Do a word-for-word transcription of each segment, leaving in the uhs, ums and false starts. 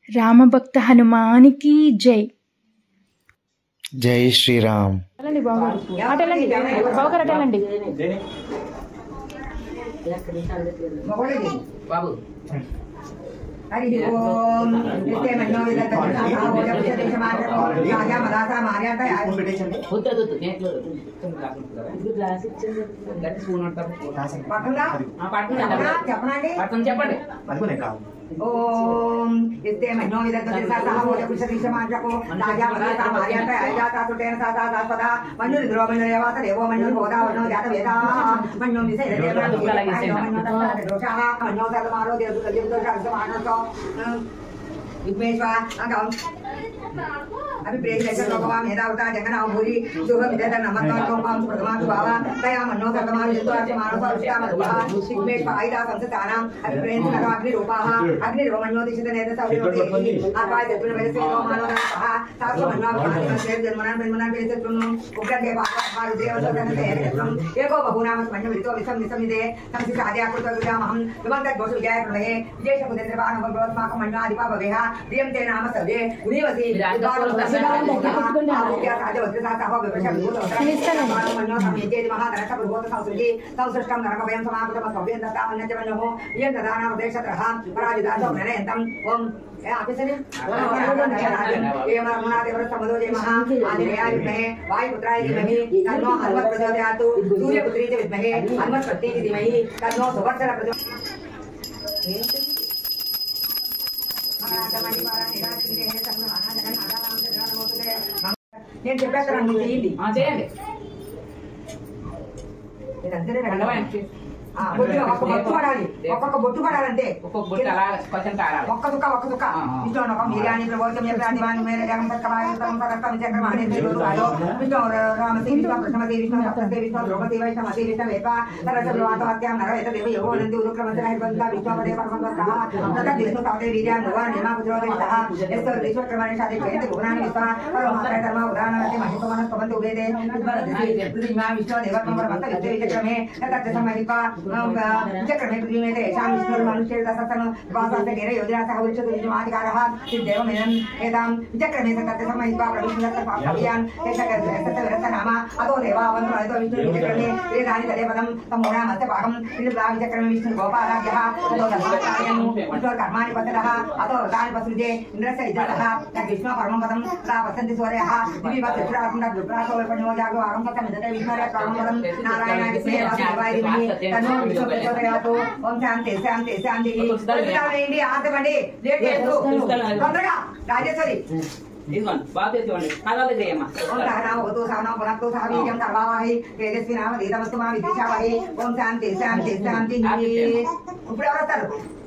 రామభక్త హనుమానికి జై. జై శ్రీరామ్. బాబు హరి ఓం నిత్య మన్నో విదతః ఓజపదేశమార్గో రాజా మదాసా మార్యాత వద్దొద్దు నేట్లో ఇది గ్లాస్ ఇచ్చింది గట్టి స్పూన్ అంటారు పక్కన ఆ పట్టున చెప్పండి పట్టున చెప్పండి అనుకునే కాదు. ఓం నిత్య మన్నో విదతః ఓజపదేశమార్గో రాజా మదాసా మార్యాత అజాత సుతేన సాతా సాత్పద మన్ను ద్రోమణయేవాత దేవో మన్ను గోదా వర్ణో జాత వేదా మన్ను విసేద దేవా మన్ను తత్త దోషః మన్ను సర్వమారో దేవ దేవదోష సమానతో विघ्नेश्वर अंगम अभी प्रेम लेकर लोगों में मेरा उतार जगना भूरी जो हम इधर नमक का तो हम प्रथमा सुभावा तया मनो कर्तमा जितो अर्थ मानो का उसका मधुआ विघ्नेश्वर आइदा संस्ताना अभी प्रेम से लगा अग्नि रूपाः अग्नि रोमन्यो दिशत नेत्र सवि रोटे आपाय जतुन मेरे से मानो कहा सासु मन्ना भानु से जन्मना जन्मना मेरे से तुनु उग्र के बाबा बाल देव सदन से एकम एको बहुनाम मन्य वितो विसम निसमिदे संसि साध्या कृत विदाम हम विमंत दोष विजय प्रभे विजय शकुदेन्द्र बाण भगवत माक मन्ना अधिपा भवेहा प्रियम ते नाम सदे गुणीवसी विद्वान आरोग्य साधे वज्रसा सावा विवशा विभूत मानो मन्नो समेते महाधन सब भूत संसृति संसृष्टम नरक वयं समापतम सभ्यं दत्ता अन्यच मन्नो यं ददाना प्रदेशत्रः पराजितासो नरेन्तं ओम ए आपसे ने ये मरमुना देवर समदो जय महा आदिरेयाय विद्महे वायुपुत्राय धीमहि तन्नो हनुमत् प्रचोदयातु सूर्यपुत्री च विद्महे हनुमत् प्रत्येति धीमहि तन्नो सुवर्चल प्रचोदयात् నేను చెప్పేస్తాను నువ్వు చేయండి చేయండి ఒక్క బొట్టు పడాలి ఒక్కొక్క బొట్టు పడాలంటే ఒక్కొక్క బొట్టు అలా కొంచెం కారాలి ఒక్క దుక్క ఒక్క దుక్క విష్ణు ఒక మీరాని ప్రబోధం చెప్పాను మేర జగంపత్కమాయం పరకం చక్రమాణి దేవతాలో విష్ణు రామసి విష్ణు కృష్ణమతి విష్ణు సప్తదే విష్ణు ద్రౌపది వైష్ణవతి విష్ణు వేప సరస వాతవాక్యం నరవేత దేవ యోగనంది ఉరుక్రమంత హరిబంత విష్ణు పదే పరమంతః తత విష్ణు తావదే వీర్యాం భగవాన్ నిమా పుత్రోదయః ఎస్త విశ్వక్రమాణి శాది చేతి గుణాని విశ్వ పరమహంస ధర్మ ఉదాహరణకి మహిమవన స్వబంధ ఉవేదే విష్ణు విష్ణు దేవత్వం పరమంత విద్య విచక్రమే తత సమహిప चक्रमे पृथ्वी में तेषां विष्णुर् मनुष्येर दशरथं वासास्य घेरे योजना सह उच्यते विष्णुमाधिकारः सिद्धेवमेनं एतां चक्रमे सतत समहित्वा प्रविष्णुदत्तपापयान् तेषकर्तव्यरथनाम अतो देवावन्तु अतो विष्णुर्विचक्रमे वेदानि तदेवदं तमोनामस्य पाकं विष्णुर्दा विचक्रमे विष्णुर्गोपाराज्यः अतो धर्माचार्यं विष्णुर्कर्माणि पततः अतो व्रतानि पसृजे इन्द्रस्य इन्द्रतः तद् विष्णुः परमं पदं तदा वसन्ति सूर्यः दिवि वा चतुरात्मना दुर्प्रासो विपण्यो जागो अहं पदं विदते विष्णुर्य परमं पदं नारायणाय विष्णुः वासुदेवाय धीमहि तन्नो विष्णु प्रचोदयातु ओम शांति शांति शांति ఇండి ఆతమండి లేట్ చేయొద్దు తొందరగా రాజేశ్వరి ఇదిగోండి బాగా తెచ్చుకోండి కథలు చేయమ్మా ఓం సహనావతు సహనో పునక్తు సహవీర్యం కర్వావహి తేజస్వి నామ దీతమస్తు మా విద్విషావహి ఓం శాంతి శాంతి శాంతి ఇప్పుడు ఎవరు వస్తారు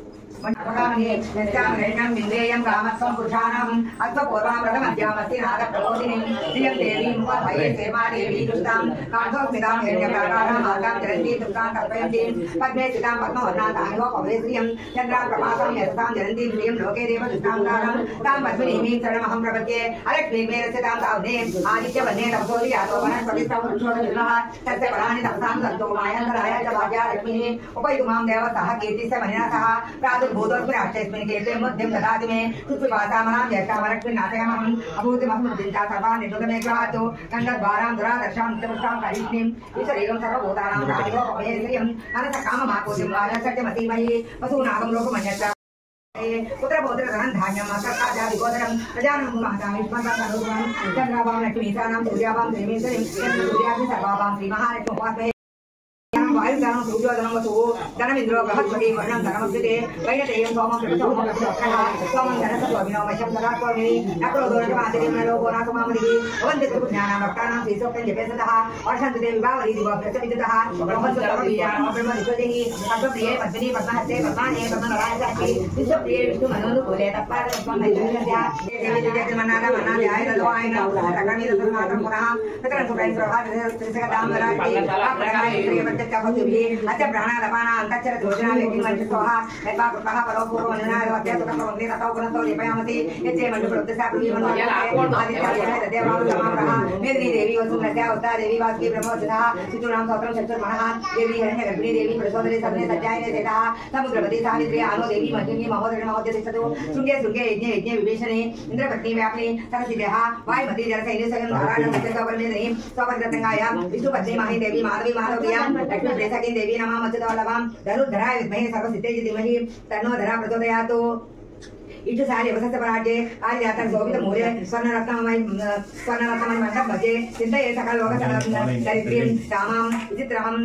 विंदेयं कामत्वं पुरुषाणाम् अर्थपूर्वामृतमध्यामस्ति नागप्रबोधिनीं श्रियं देवीं वये सेवा देवी दुष्टां काठोस्मितां हिरण्यप्राकारां मार्गां चरन्तीं दुष्टां कल्पयन्तीं पद्मे स्थितां पद्मवर्णातां पवे श्रियं चन्द्रां प्रभासां यशसां जरन्तीं श्रियं लोके देव दुष्टां कालं तां पद्मिनीं शरणमहं प्रपद्ये अलक्ष्मीं मे रचितां तावने आदित्यवन्ये तपसोदि यातो वनस्पतिस्थं वृक्षोदविग्रहः तस्य फलानि तपसां सन्तो मायान्तराय च भाग्यालक्ष्मीः उपैतुमां देवतः कीर्तिस्य मनिनसः प्रादुर् भूतोस्मिन् अष्टेस्मिन् कीर्ते मध्यं ददाति मे सुत्रिपासामनां ज्येष्ठामलक्ष्मीं नाशयामहम् अभूतिमहं मुदिता सर्वान् निर्णुतमे ग्रहातु कण्ठद्वारां दुरादर्शां नित्यपुष्टां करिष्णीं ईश्वरीयं सर्वभूतानां कालिको पवये श्रियम् अनसकाममाकोतिं वाजसत्यमतीमहि वसूनागं लोकमन्यत्र पुत्रपौत्र धनं धान्यं सर्काजादिगोदरं प्रजानं मातां विष्मन्तं सर्वं चन्द्राभां लक्ष्मीसानां सूर्याभां श्रीमेश्वरीं सूर्याभि सर्वाभां श्रीमहालक्ष्मी उपासये वायुधनं सूर्योधनं वसु धनमिन्द्रो बृहस्पति वर्णं धनमस्यते वैनतेयं सोमं सोमं सोमं धनसत्व विनोमशं सदात्वमिनि नक्रोदोषमादिरिं लोको नासमामदिः वन्दे त्रिपुज्ञानां भक्तानां श्रीसोक्तं जपेसतः वर्षन्तु ते विभावरी दिवो प्रत्यविदतः ब्रह्मस्वरूपीयानां ब्रह्मनिष्ठिः पद्मप्रिये पद्मिनी पद्महस्ते पद्माने पद्मनारायण साक्षी विश्वप्रिये विष्णुमनोनुकूले तत्पादत्वं नैवेद्यस्य देवी जगन्मनाना मनाध्याय तद्वाय नमः तक्रमी तत्मात्रं पुनः तत्र सुखं प्रभात त्रिसकदां वराटि अप्रकारे प्रियवत् अच्छा प्राणालपाना अंतचर दोषना व्यक्ति मंच सोहा यथा कृतः परोपूर्व अनुनाय वाद्य सुख प्रवृत्ति तथा गुणतो दीपयामति यच्चे मंच प्रवृत्ति सा प्रिय मन आदित्य देवाम समाप्रः मेदिनी देवी वसुमत्या उता देवी वासुकी ब्रह्मोत्सथा चितुराम सौत्रम चतुर्मणः देवी हिरण्य गर्भिणी देवी प्रसोदरी सबने सज्जायने देता समुद्रवती सावित्री आनो देवी मंजुनी महोदरी महोदय तिष्ठतु शृंगे शृंगे यज्ञ यज्ञ विभीषणे इंद्रपत्नी व्यापिनी सरसिदेहा वायुमती जलसैन्य सगन नारायण सत्यसौवर्णेन्द्री सौवर्गतंगाया विष्णुपत्नी मही देवी माधवी माधव्या लक्ष्मी प्रेसकी देवी नमः मच्युतवल्लभं धनुर्धराय विद्महे सर्वसिद्धे धीमहि तन्नो धरा प्रचोदयात् इटु सारी वसंत पराजे आज जातक शोभित मूल्य स्वर्ण रत्नमय स्वर्ण रत्नमय मंडप मध्ये चिंतये सकल लोक दरिद्रीं रामां विचित्रहं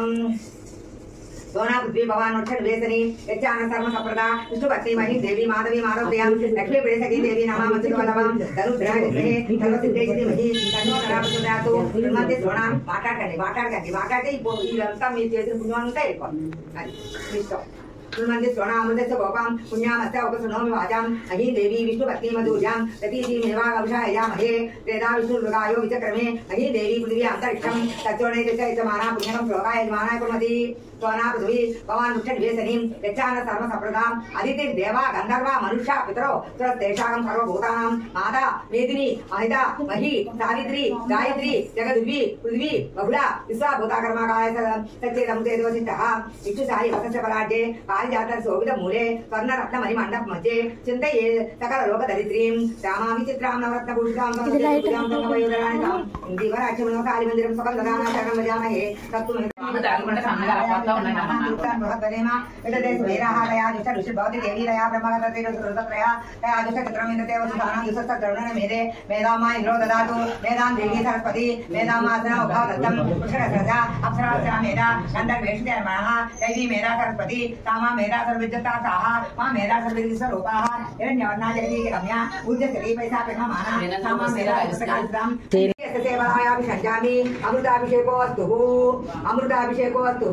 सोना पृथ्वी भवान उठन वेसनी यच्चान सर्व संप्रदा विष्णुपत्नी मही देवी माधवी माधव्यां लक्ष्मी प्रेसकी देवी नमः मच्युतवल्लभं धनुर्धराय विद्महे सर्वसिद्धे धीमहि तन्नो धरा प्रचोदयात् मध्य सोना మాట్లాడకండి మాట్లాడకండి మాట్లాడితే ఇదంతా మీరు చేసిన పుణ్యం అంతా అయిపోతుంది అది ఇష్టం सुमंदि स्वर्णामृतस्य गोपां पुण्यामस्य उपसुनोमि वाचां अही देवी विष्णुपत्नी मधुर्यां रतीति मेवागंशायामहे वेदा विष्णुर्गायो विचक्रमे अही देवी पृथिवी अंतरिक्षं तत्सोणे चैतमाना पुण्यकं श्लोकाय यजमानाय कुर्मति सोना पृथ्वी भवान् मुख्यनिवेशनीं यच्चान सर्व संप्रदाम् अदिति देवा गन्धर्वा मनुष्या पितरो तेषां सर्वभूतानां माता मेदिनी महिता मही सावित्री गायत्री जगद्वी पृथ्वी बहुला विश्वा भूताकर्माकाय सच्चेदं तेजवसितः इच्छु सारी वसस्य पराजे पारिजात शोभित मूले स्वर्ण रत्न मणि मंडप मध्ये चिंतये सकल लोक दरिद्रीं रामामि चित्रां नवरत्न भूषितां पूजां संगमयोदराणितां दिवराक्षमनो काली मंदिरं सकल ददाना शरणं भजामहे तत्तु దానికంటే సన్నగా అలవాటుగా बृहद्वरेमा विदते सुवीराहारया जुष्ट ऋषि भवति देवी रया ब्रह्मगतते रुद्रत्रया तया जुष्ट चित्रं इन्द्रते वसुधानां जुष्ट द्रवणेन मेदे मेधामा इन्द्रो ददातु मेधां देवी सरस्वती मेधामासना उभावदत्तं पुष्करसरसा अप्सरासना मेधा गन्धर्वेषते अर्मणः दैवी मेधा सरस्वती तामा मेधा सर्वविद्यता साहा मा मेधा सर्वविद्यस्वरूपाः हिरण्यवर्णा जगती रम्या ऊर्जस्वती पैसा पेखमाना तामा मेधा सर्वविद्यतां सेवायाभिषञ्जामि अमृताभिषेकोऽस्तु अमृताभिषेकोऽस्तु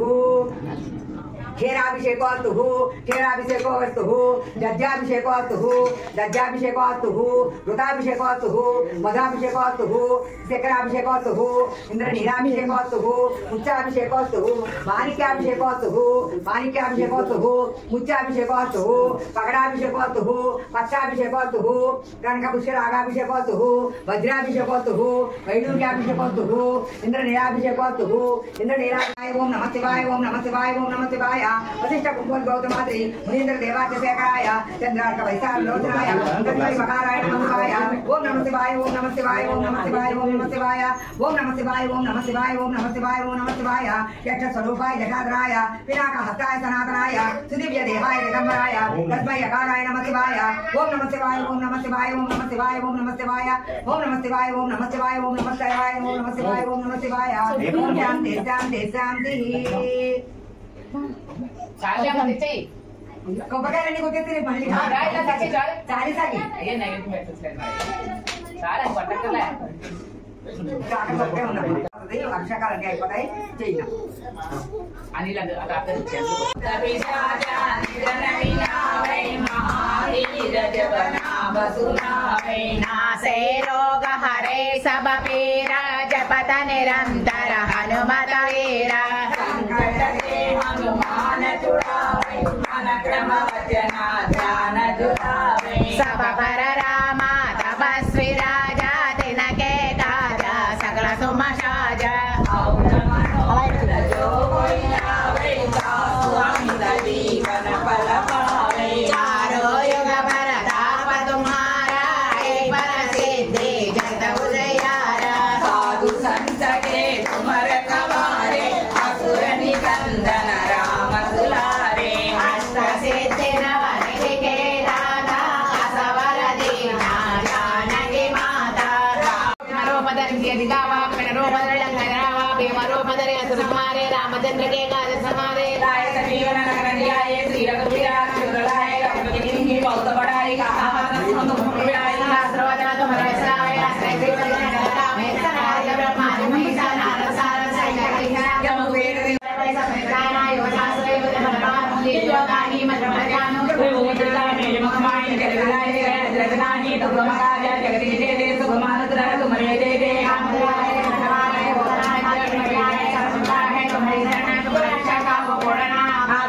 क्षीराभिषेकोऽस्तु क्षीराभिषेकोऽस्तु दध्याभिषेकोऽस्तु दध्याभिषेकोऽस्तु ऋताभिषेकोऽस्तु मधाभिषेकोऽस्तु शक्कराभिषेकोऽस्तु इंद्रनीलाभिषेकोऽस्तु मुच्चाभिषेकोऽस्तु माणिक्याभिषेकोऽस्तु माणिक्याभिषेकोऽस्तु मुच्चाभिषेकोऽस्तु पगडाभिषेकोऽस्तु पक्षाभिषेकोऽस्तु कनकपुष्करागाभिषेकोऽस्तु वज्राभिषेकोऽस्तु वैडूर्याभिषेकोऽस्तु इंद्रनीलाभिषेकोऽस्तु इंद्रनीलाय ओम नमः शिवाय ओम नमः शिवाय ओम नमः शिवाय वशिष्ठ कुंभल गौतमात्रि मुनीन्द्र देवाच्य शेखराय चंद्रार्क वैशाल लोचनाय गणपति मकाराय नमः शिवाय ओम नमः शिवाय ओम नमः शिवाय ओम नमः शिवाय ओम नमः शिवाय ओम नमः शिवाय ओम नमः शिवाय ओम नमः शिवाय ओम नमः शिवाय यक्ष स्वरूपाय जटाधराय पिनाक हस्ताय सनातनाय सुदिव्य देहाय दिगंबराय तस्मै यकाराय नमः शिवाय ओम नमः शिवाय ओम नमः शिवाय ओम नमः शिवाय ओम नमः शिवाय ओम नमः शिवाय ओम नमः शिवाय ओम नमः शिवाय ओम नमः शिवाय ओम नमः शिवाय ओम शांति शांति शांति చాలా తెచ్చేయి కొబ్బరికాయలన్నీ కొట్టేస్తే మళ్ళీ ఇట్లా తెచ్చి చాలు చాలి సాగి అయ్యే నైవేద్యం పెట్టలేదు చాలా పట్టకలే వర్షాకాలంగా అయిపోతాయి చెయ్యి అనిల్ అది అర్థం रोग हरे सब पीरा जपत निरंतर हनुमत वीरा हनुमान छुड़ावे मन क्रम वचना ध्यान जुड़ावे सब पर रामा तपस्वी राजा तिनके काजा सकल सुम साजा जो कोई आवे सासु अमित जीवन फल पावे चारों युग परताप तुम्हारा एक पर सिद्धि जगत उजियारा साधु संत के तुमर कवारे असुर निकंदन राम दुलारे अष्ट सिद्धि नवनिधि के दाता असवर दीना जानकी माता रूपधरि दिगावा रूपधरि लंघरावा भीमरूपधरि असुर हमारे रामचंद्र के काज समारे राय जीवन नगर न्याय श्री रघुवीर शुक्लाय रघुपति की बहुत बड़ाई कहा तुम्हारे साय आश्रय में सनाय ब्रह्मा महिषा नारद सारद सैन्य यम वेद पैसा पैसा योगाश्रय भगवान योगानी मंत्रजानो भूमिका में मखमाई जगदाय जगदानी तो ब्रह्मकार्य जगति दे दे सुगमान तुरा तुम्हारे दे दे हमलाय खड़ाय होराय मर्याय संसार है तुम्हारी शरण तुम्हारा का वो कोड़ना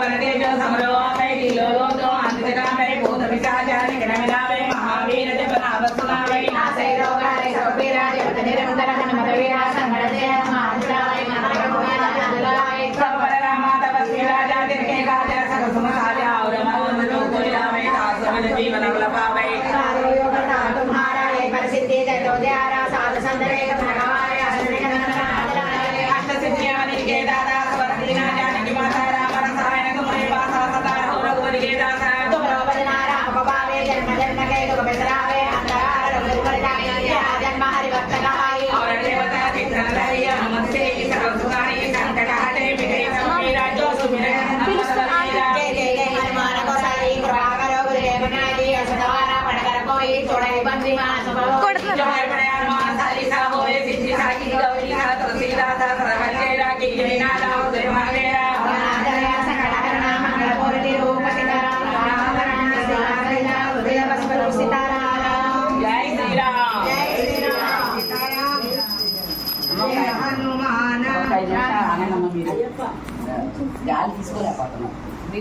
ध्यारा साधु संतरे भगवान आश्रय नंदनादराले अष्ट सिद्धियानि के दादा स्वरदीना जानकी माता राम रसायन तुम्हारे वासा सदा हो रघुपति के दासा तुम्हारो भजना राम पावे जन्म जन्म के दुख बिसरावे अंतराल रघुपति पर जाए जन्म हरि भक्त कहाई और देवता चित्र रही हनुमत से सर्व सुखानी संकट हटे मिटे सब मेरा जो सुमिरे जय जय जय हनुमान को साई कृपा करो गुरुदेव नाई सदारा पढ़कर कोई छोड़े बंदी मां सब जय बड़े हनुमान चालीसा होए सिद्धि साकी गौरी सा तुलसीदास सर्वज्ञ की जय नादा उदय मानेरा नादया सकल हरना मंगल पूर्ति रूप सीताराम राम सीता उदय बसवर सीताराम जय श्री राम जय श्री राम सीताराम जय हनुमान గాలి తీసుకోలేకపోతున్నాం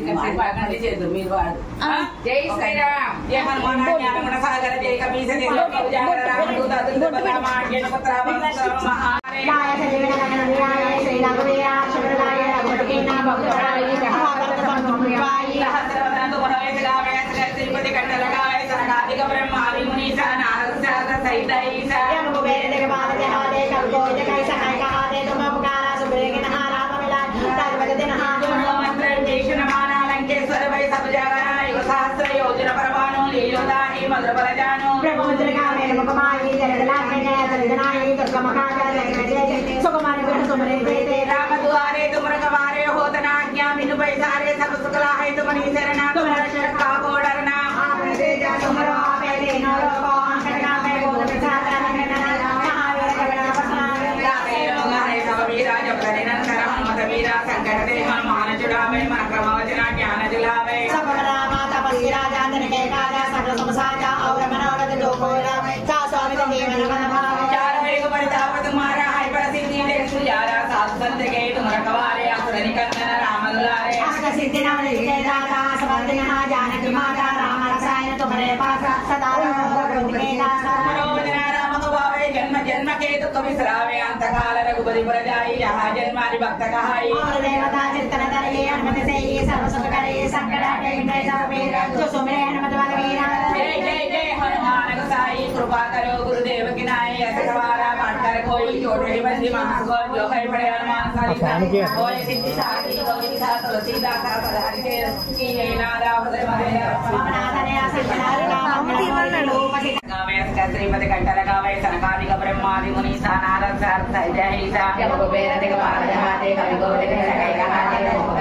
जय श्री राम जय हनुमान ज्ञान गुण सागर जय कपीस जय जागर राम दूत अतुल बलराम आज्ञा पत्र महाराय सजीवन नंदनाय श्री राघवेय शरणलाय रघुपति नाम भक्तराय महाभारत संपूर्णवाय सहस्रवदन तुमरे गावे श्रीपति कंठ लगावे सनकादिक ब्रह्मादि मुनीसा नारद शास्त्र सहित ईसा यम कुबेर दिगपाल जहादे कल्को जगै सहाय कहादे तुम पुकारा सुबेग नहारा मिला राजपद दिन हाथ मंत्र देशन माना लंकेश्वर वै सब जगह युग सहस्र योजन परमाणु लीलोदाहि मधुर बल जानो प्रभु जगावे मुखमाई जगदला के जगदनाई दुर्गमकाज जय सुकुमार गुण तुमरे देते राम दुआरे तुम रखवारे होत ना आज्ञा बिनु पैसारे सब सुखला है तुमरी शरण तुम रक्षक का को डरना आपने दे जा तुमरो आपे देनो को अंकना में बोल बिचारा नंदना महावीर करुणा प्रसाद गावे लोग है सब वीरा जब करे नंदन हनुमत वीरा संकट दे हनुमान जुड़ावे मन क्रमवचन ज्ञान जुलावे सब रामा तपस्वी राजा धन के काजा सकल समसाजा और मनोरथ जो कोरा सा स्वामी जीवन मन भावे चार वेग परिताप तुम्हारा है प्रसिद्धि देख सुजारा साधु संत के तुम रखवारे असुर निकंदन राम दुलारे अष्ट सिद्धि नाम लिखे दाता समर्थ यहाँ जानकी माता राम रसायन तुम्हारे पास सदा रघुपति के दासा मनोजना राम भावे जन्म जन्म के दुख बिसरावे अंत काल रघुपति पर जाई जहाँ जन्मादि भक्त कहाई और देवता चित्तन धरे हनुमत से ये सर्व सुख करे संकट हटे मिटे सब मेरा जो सुमिरे हनुमत बल वीरा जय जय जय हनुमान गोसाई कृपा करो गुरुदेव की नाई ऐसे सवारा पाठ कर कोई छोटे बंदी महागो जो है बड़े हनुमान चालीसा कोई सिद्धि साकी गौरी सा तुलसीदास सदारि के की नादा उदय मानेरा ममनाथने आसिद्धनारि नाम रूप गावे श्रीमति कंठ लगावे सनकादिक ब्रह्मादि मुनीसा नारद शास्त्र जय ईसा जब कुबेर दिगपाल जहादे कवि गोविंद जय कहादे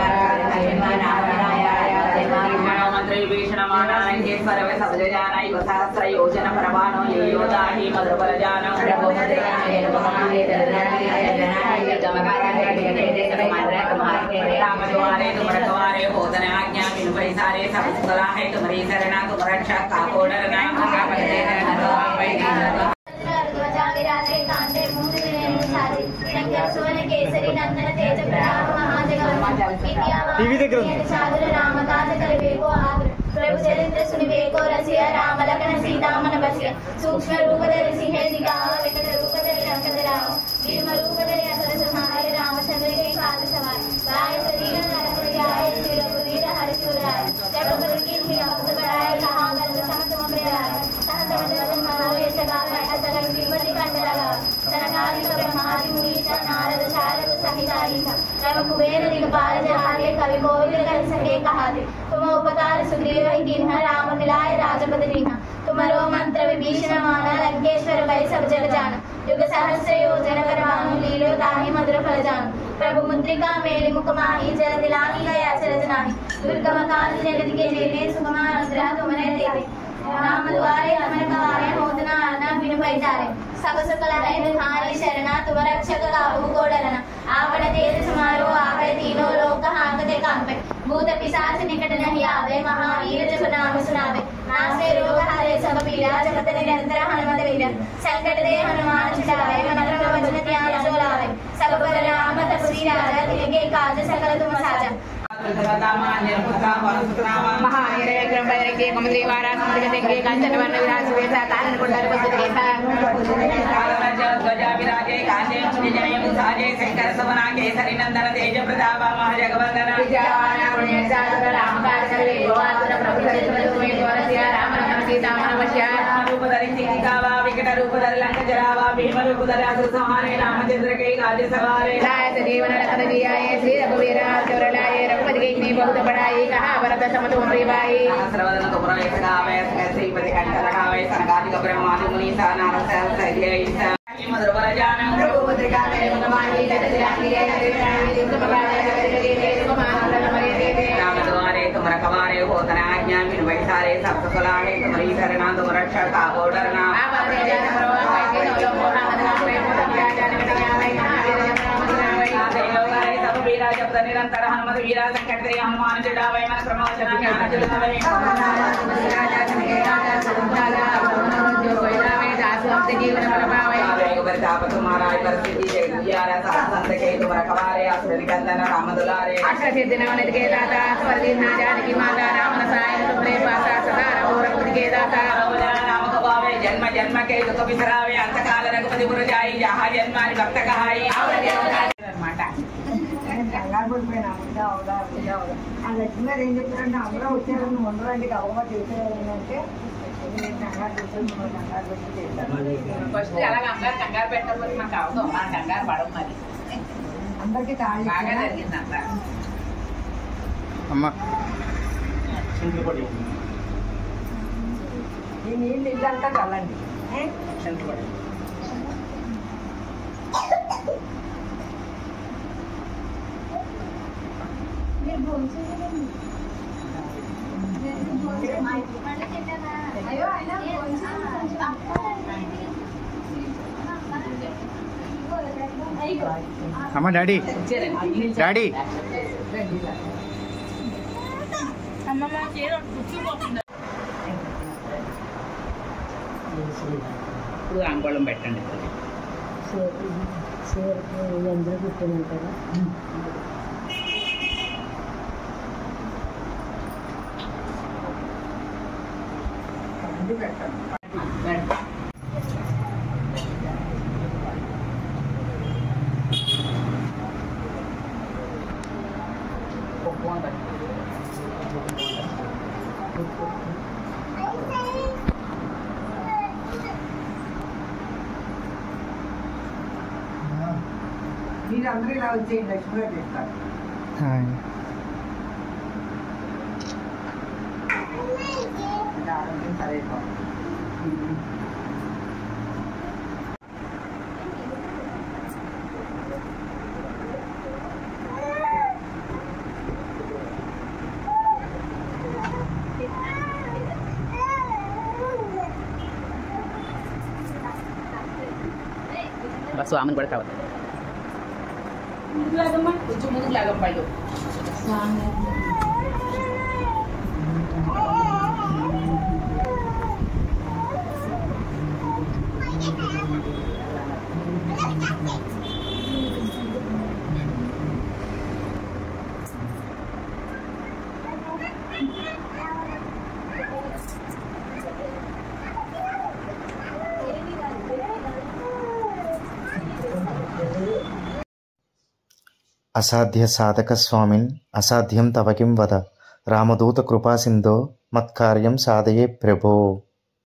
मंत्री भीषण माना लंकेश्वर वे सब जाना युग सहस्र योजन परमाणु लीलोदाहि मधुर बल जानो प्रभु राम द्वारे तुम रखवारे होतन आज्ञा बिनु पैसारे सब सुखला है तुम्हारी शरणा तुम रक्षा काको डरना केसरी नंदन तेज प्रताप महाजगत रामदास करिबेको आदर प्रभु चरित्र सुनिबेको रसिया राम लखन सीता मन बसिया सूक्ष्म रूप धरि सिंह दिखावा विकट रूप धरि लंक जरावा भीम रूप धरि असुर संहारे रामचंद्र के काज सवार गाय शरीर नरपति आए श्री रघुवीर हरिशूर आए रघुपति की भक्त बढ़ाए कहा गंध सहत तुम प्रियाय सहत वदन मनोय सगावे असगन श्रीमति कंठ लगावे सनकादिक ब्रह्मादि मुनीसा नारद शारद सहित ईसा रव कुबेर दिगपाल जहादे कवि गोविंद कर सके कहादे तुम उपकार सुग्रीव कीन्हा राम मिलाय राजपद दीन्हा तुम्हारो मंत्र विभीषण माना लंकेश्वर वै सब जग जाना युग सहस्र योजन परमाणु लीलोदाहि मधुर फल जानो प्रभु मुद्रिका मेलि मुख माहि जल दिलाहि गया अचरज नाहि दुर्गम काल जगत के जेते सुकुमार अनुग्रह तुमरे देते राम द्वारे रमण कवारे होतना आना बिनु पैतारे सब सकल है तुम्हारी शरणा तुम रक्षक काहू को डरना आवड़ तेज समारो आवे तीनों लोक हांकते कांपे भूत पिशाच निकट नहीं आवे महावीर जप नाम सुनावे नासे रोग हरे सब पीड़ा जगत निरंतर हनुमत वीर संकट दे हनुमान छुड़ावे मन क्रम वचन ध्यान जो लावे सब पर राम तपस्वी राजा तिनके काज सकल तुम साजा महावीर विक्रम बजरंगी कुमति वारा समुद्र देंगे कांचन वर्ण विराज वेसा तारण कुंडल कुंज केसा ध्वजा विराजे कांचे मुनि जय मुसाजे शंकर सवना केसरी नंदन तेज प्रताप महाजगवंदन विजयवान पुण्य साधु राम काज करे गोवातुर प्रभु चरित्र तुम्हें द्वारसिया राम लखन सीता मन वश्या रूप धरि सिंह गावा विकट रूप धर लंक जरावा भीम रूप धर असुर संहारे रामचंद्र के काज सवारे लाय सजीवन लखन जियाए श्री रघुवीर चौर लाए रघुपति की बहुत बड़ाई कहा भरत सम तुम रे भाई सहस्रवदन तुम रे सगावे श्रीपति कंठ लगावे संगाति ब्रह्मादि मुनि सा नारद सहस्र मधुर वर जान रघुपति का करे भगवान की जगत राखी है दिन तुम बगाए जगत के तुम आनंद मरे दे राम द्वारे तुम रखवारे हो तना आज्ञा बिन वैसारे सब सलाहे तुम्हारी शरणा तुम रक्षा का डरना आवाजे जान परवा के नो लो नाम नाम में तुम क्या जान कटिया में सब वीरा जब निरंतर हनुमत वीरा संकट रे हनुमान जड़ावे मन प्रमोचन ज्ञान जलावे राजा के राजा संताला जो कोयला में दास हम जीवन प्रभावे ताप तुम्हारा परिस्थिति जय गुजारा संत के तुम रखवारे असुर निकंदन राम दुलारे अष्ट सिद्धि नवनिधि के दाता स्वर्गीय ना जानकी माता राम रसायन तुम्हारे पासा सदा रहो रघुपति के दाता नाम गवावे जन्म जन्म के दुख बिसरावे अंत काल रघुपति पुर जाई जहाँ जन्मानि भक्त कहाई అన్నమాట కంగారు పడిపోయినా అవుదా అవుదా అవుదా అవుదా ఆ లక్ష్మీ గారు ఏం చెప్పారంటే అందరూ వచ్చారని ఉండడానికి అవగాహన చేసేదంటే ఫస్ట్ అలా కంగారు కంగారు పెట్టకపోతే మాకు అవసరం మన కంగారు పడవు మరి అందరికి బాగా జరిగిందంట అమ్మా ఈ నీళ్ళు ఇల్లంతా చల్లండి అమ్మ డాడీ డాడీ ఇప్పుడు అంగళం పెట్టండి అందరూ కూర్చోమంటారా మీరు అందరూ ఇలా వచ్చేయండి లక్ష్మీ గారు చేస్తారు ఆరోగ్యం సరే స్వామిని కూడా కావాలి కొంచెం ముందుకు లాగం పళ్ళు అసాధ్య సాధక స్వామిన్ అసాధ్యం తవ కిం వద రామదూత కృపాసింధో మత్కార్యం సాధయే ప్రభో.